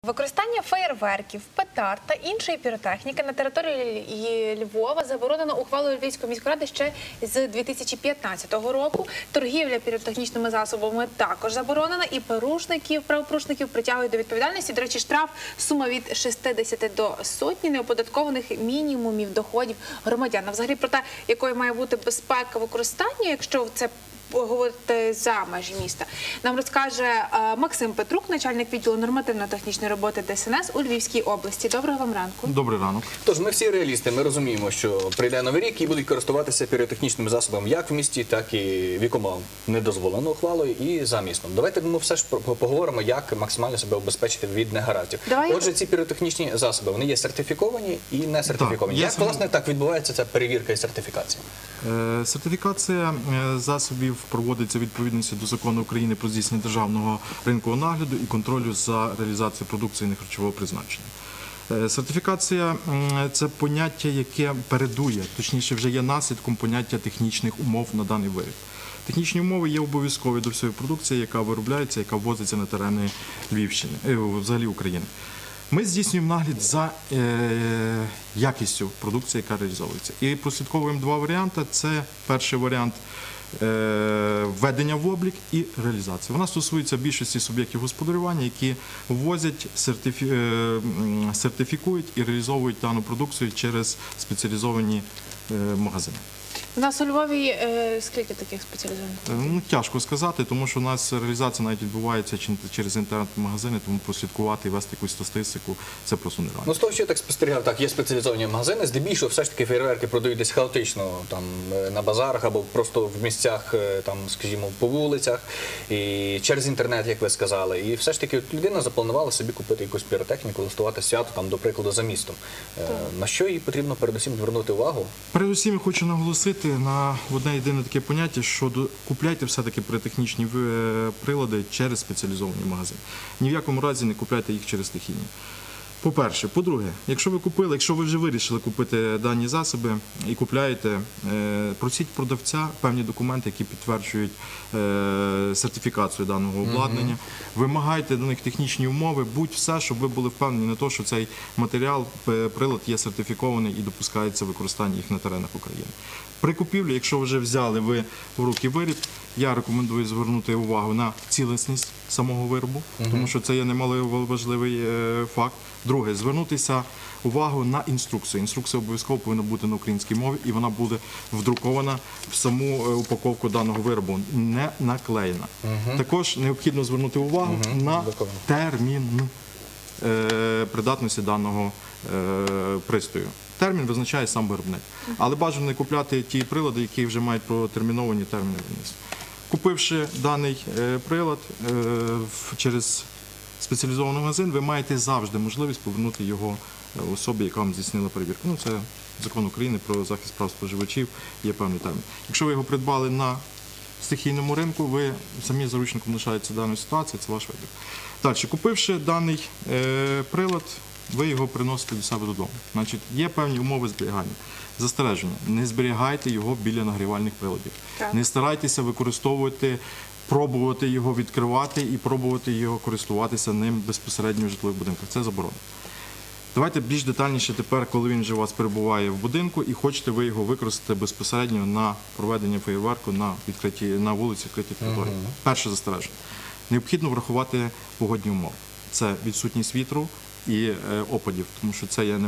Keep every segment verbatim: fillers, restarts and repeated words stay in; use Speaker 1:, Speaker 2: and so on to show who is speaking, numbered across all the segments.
Speaker 1: Використання феєрверків, петард та іншої піротехніки на території Львова заборонено ухвалою Львівської міської ради ще з дві тисячі п'ятнадцятого року. Торгівля піротехнічними засобами також заборонена, і порушників, правопорушників притягують до відповідальності. До речі, штраф сума від шістдесяти до сотні неоподаткованих мінімумів доходів громадян. А взагалі про те, якою має бути безпека використання, якщо це говорити за межі міста, нам розкаже Максим Петрук, начальник відділу нормативно-технічної роботи Де Ес Ен Ес у Львівській області. Доброго вам ранку.
Speaker 2: Добрий ранок.
Speaker 3: Тож, ми всі реалісти, ми розуміємо, що прийде Новий рік і будуть користуватися піротехнічними засобами як в місті, так і в якому недозволено ухвалою і за містом. Давайте ми все ж поговоримо, як максимально себе обезпечити від негараздів.
Speaker 1: Давай.
Speaker 3: Отже, ці піротехнічні засоби, вони є сертифіковані і не сертифіковані.
Speaker 2: Так,
Speaker 3: як, сам... власне, так відбувається ця перевірка і сертифікація?
Speaker 2: Е, сертифікація е, засобів проводиться відповідності до Закону України про здійснення державного ринкового нагляду і контролю за реалізацією продукції нехарчового призначення. Е, сертифікація – це поняття, яке передує, точніше вже є наслідком поняття технічних умов на даний виріб. Технічні умови є обов'язкові до всієї продукції, яка виробляється, яка ввозиться на терени Львівщини, е, взагалі України. Ми здійснюємо нагляд за е, якістю продукції, яка реалізовується. І прослідковуємо два варіанти. Це перший варіант е, введення в облік і реалізації. Вона стосується більшості суб'єктів господарювання, які ввозять, сертифі, е, сертифікують і реалізовують дану продукцію через спеціалізовані е, магазини.
Speaker 1: У нас у Львові е, скільки таких спеціалізованих?
Speaker 2: Ну, тяжко сказати, тому що у нас реалізація навіть відбувається через інтернет-магазини, тому прослідкувати і вести якусь статистику – це просто нереально.
Speaker 3: Ну, з того, що я так спостерігав, так, є спеціалізовані магазини, здебільшого все ж таки фейерверки продають десь хаотично, там, на базарах або просто в місцях, там, скажімо, по вулицях, і через інтернет, як ви сказали. І все ж таки людина запланувала собі купити якусь піротехніку, влаштувати свято, там, до прикладу, за містом. Так. На що їй потрібно передусім звернути увагу?
Speaker 2: Передусім я хочу наголосити на одне єдине таке поняття, що купляйте все-таки піротехнічні прилади через спеціалізовані магазини. Ні в якому разі не купляйте їх через стихійні. По-перше. По-друге, якщо ви купили, якщо ви вже вирішили купити дані засоби і купляєте, просіть продавця певні документи, які підтверджують сертифікацію даного обладнання, вимагайте до них технічні умови, будь-все, щоб ви були впевнені на те, що цей матеріал, прилад є сертифікований і допускається використання їх на теренах України. При купівлі, якщо вже взяли ви в руки виріб, я рекомендую звернути увагу на цілісність самого виробу, тому що це є немаловажливий факт. Друге, звернутися увагу на інструкцію. Інструкція обов'язково повинна бути на українській мові, і вона буде вдрукована в саму упаковку даного виробу, не наклеєна. Угу. Також необхідно звернути увагу угу. на термін е, придатності даного е, пристрою. Термін визначає сам виробник. Але бажано не купляти ті прилади, які вже мають протерміновані терміни виробництва. Купивши даний е, прилад е, через спеціалізований магазин, ви маєте завжди можливість повернути його особі, яка вам здійснила перевірку. Ну, це Закон України про захист прав споживачів, є певний термін. Якщо ви його придбали на стихійному ринку, ви самі заручником лишаєтеся даної ситуації, це ваш вибір. Далі, купивши даний е, прилад, ви його приносите до себе додому. Значить, є певні умови зберігання. Застереження. Не зберігайте його біля нагрівальних приладів. Так. Не старайтеся використовувати, пробувати його відкривати і пробувати його користуватися ним безпосередньо в житлових будинках. Це заборонено. Давайте більш детальніше тепер, коли він вже у вас перебуває в будинку і хочете ви його використати безпосередньо на проведення феєрверку на, відкриті, на вулиці відкритій території. Uh-huh. Перше застереження. Необхідно врахувати погодні умови. Це відсутність вітру і е, опадів, тому що це є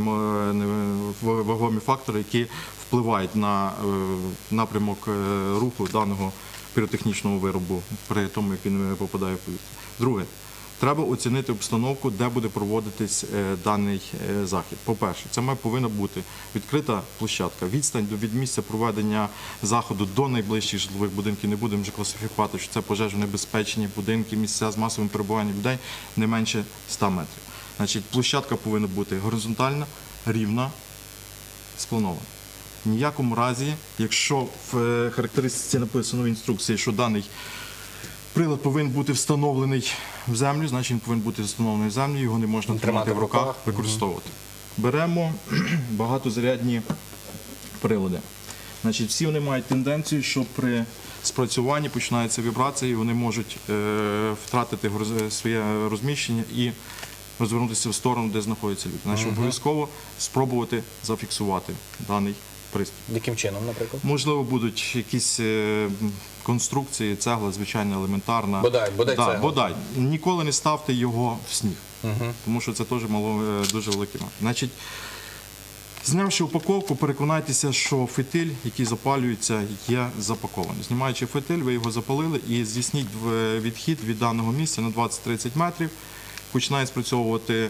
Speaker 2: вагомі фактори, які впливають на е, напрямок е, руху даного піротехнічного виробу при тому, як він попадає в повітря. Друге, треба оцінити обстановку, де буде проводитись е, даний е, захід. По-перше, це має повинна бути відкрита площадка. Відстань від місця проведення заходу до найближчих житлових будинків, не будемо вже класифікувати, що це пожежонебезпечні будинки, місця з масовим перебуванням людей, не менше ста метрів. Значить, площадка повинна бути горизонтальна, рівна, спланована. В ніякому разі, якщо в характеристиці написано в інструкції, що даний прилад повинен бути встановлений в землю, значить він повинен бути встановлений в землю, його не можна тримати в руках, використовувати. Беремо багатозарядні прилади. Значить, всі вони мають тенденцію, що при спрацюванні починаються вібрації, вони можуть е, втратити своє розміщення і розвернутися в сторону, де знаходяться люди. Значить, обов'язково спробувати зафіксувати даний пристрій.
Speaker 3: Яким чином, наприклад?
Speaker 2: Можливо, будуть якісь е, конструкції, цегла, звичайно, елементарна.
Speaker 3: Бодай, бодай
Speaker 2: да,
Speaker 3: цегла.
Speaker 2: бодай. Ніколи не ставте його в сніг,
Speaker 3: Угу.
Speaker 2: тому що це теж мало, е, дуже великий момент. Значить, знявши упаковку, переконайтеся, що фитиль, який запалюється, є запакований. Знімаючи фитиль, ви його запалили і здійсніть в- відхід від даного місця на двадцять-тридцять метрів. Починає спрацьовувати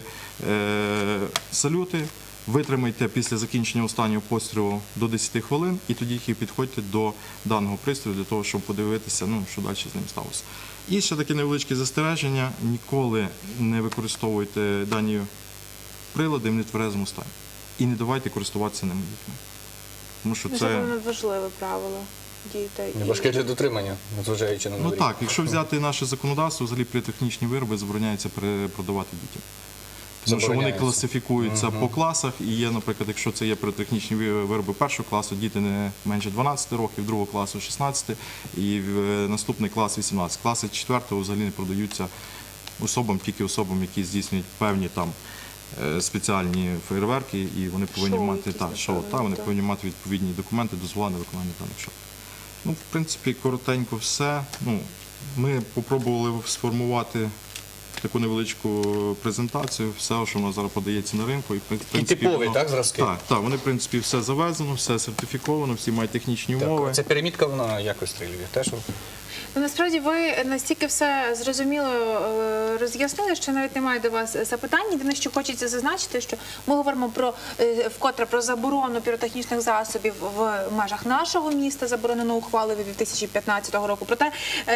Speaker 2: е, салюти. Витримайте після закінчення останнього пострілу до десяти хвилин і тоді тільки підходьте до даного пристрою для того, щоб подивитися, ну, що далі з ним сталося. І ще таке невеличке застереження: ніколи не використовуйте дані прилади в нетверезому стані. І не давайте користуватися ними дітьми. Тому що
Speaker 1: Це
Speaker 2: це.
Speaker 1: воно важливе правило дітей. І-
Speaker 3: Важке для дотримання, незважаючи на
Speaker 2: Ну
Speaker 3: новий
Speaker 2: так,
Speaker 3: рік.
Speaker 2: якщо взяти наше законодавство, взагалі піротехнічні вироби забороняється при- продавати дітям. Тому що вони
Speaker 3: Забороняється.
Speaker 2: класифікуються по класах, і є, наприклад, якщо це є піротехнічні ви- вироби першого класу, діти не менше дванадцяти років, другого класу шістнадцяти, і в- е, наступний клас вісімнадцять. Класи четвертого взагалі не продаються особам, тільки особам, які здійснюють певні там е, спеціальні фейерверки, і вони повинні
Speaker 1: Шоу
Speaker 2: мати
Speaker 1: якісь,
Speaker 2: та, шоу,
Speaker 1: напевно,
Speaker 2: та, вони
Speaker 1: так.
Speaker 2: повинні мати відповідні документи, дозволи на виконання даних шоу. Ну, в принципі, коротенько все. Ну, ми спробували сформувати таку невеличку презентацію, все, що у нас зараз подається на ринку. І, в принципі,
Speaker 3: типові,
Speaker 2: воно-
Speaker 3: так, зразки?
Speaker 2: Так, так, вони, в принципі, все завезено, все сертифіковано, всі мають технічні умови.
Speaker 3: Так, ця пірамідка, вона якось стрілює. Те, що...
Speaker 1: Ну, насправді ви настільки все зрозуміло е, роз'яснили, що навіть немає до вас запитань. Єдине, що хочеться зазначити, що ми говоримо про е, вкотре про заборону піротехнічних засобів в межах нашого міста, заборонено ухвалою дві тисячі п'ятнадцятого року. Проте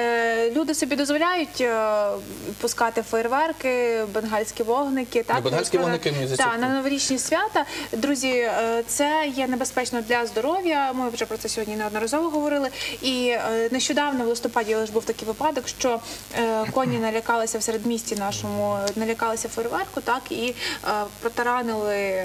Speaker 1: е, люди собі дозволяють е, пускати фейерверки, бенгальські вогники. Так,
Speaker 3: бенгальські
Speaker 1: на-
Speaker 3: вогники, мені здається,
Speaker 1: Так, на новорічні свята. Друзі, е, це є небезпечно для здоров'я. Ми вже про це сьогодні неодноразово говорили. І е, нещодавно в листопаді лише був такий випадок, що е, коні налякалися в середмісті нашому, налякалися фейерверку, так, і е, протаранили е,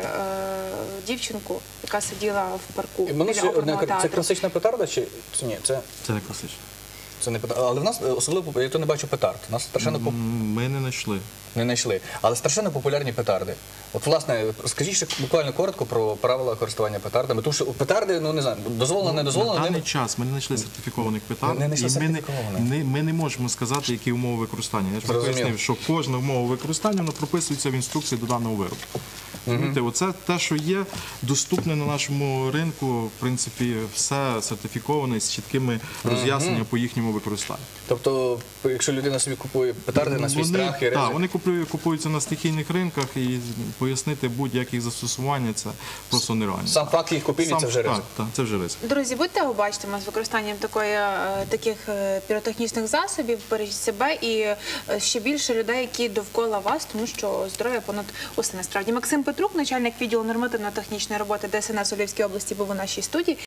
Speaker 1: дівчинку, яка сиділа в парку.
Speaker 3: Мене
Speaker 1: біля
Speaker 3: ще одне,
Speaker 1: оперного
Speaker 3: це
Speaker 1: театру.
Speaker 3: класична петарда чи чи ні? Це,
Speaker 2: Це не класично.
Speaker 3: це не петарда. Але в нас е, особливо, я то не бачу петард. У нас страшенно поп...
Speaker 2: М, Ми не знайшли.
Speaker 3: не знайшли. Але страшенно популярні петарди. От, власне, скажіть ще буквально коротко про правила користування петардами. Тому що петарди, ну не знаю, дозволено, не дозволено.
Speaker 2: На даний
Speaker 3: ними-
Speaker 2: час ми не знайшли сертифікованих петард,
Speaker 3: Не знайшли
Speaker 2: і ми не,
Speaker 3: сертифікованих.
Speaker 2: не, ми не можемо сказати, які умови використання. Я ж
Speaker 3: Зрозуміло.
Speaker 2: пояснив, що кожна умова використання вона прописується в інструкції до даного виробу. Розумієте, оце те, що є, доступне на нашому ринку, в принципі, все сертифіковане з чіткими роз'ясненнями по їхньому використанню.
Speaker 3: Тобто, якщо людина собі купує петарди на свій
Speaker 2: Вони,
Speaker 3: страх і ризик,
Speaker 2: так, вони купують, купуються на стихійних ринках, і пояснити будь-як їх застосування це просто нереально.
Speaker 3: сам факт їх купівлі
Speaker 2: Сам-
Speaker 3: це вже
Speaker 2: так,
Speaker 3: ризик.
Speaker 2: так, це вже ризик.
Speaker 1: Друзі, будьте обачними з використанням такої, е, таких е, піротехнічних засобів, бережіть себе і е, ще більше людей, які довкола вас, тому що здоров'я понад усе насправді. Максим Петрук, начальник відділу нормативно-технічної роботи ДСНС у Львівській області, був у нашій студії.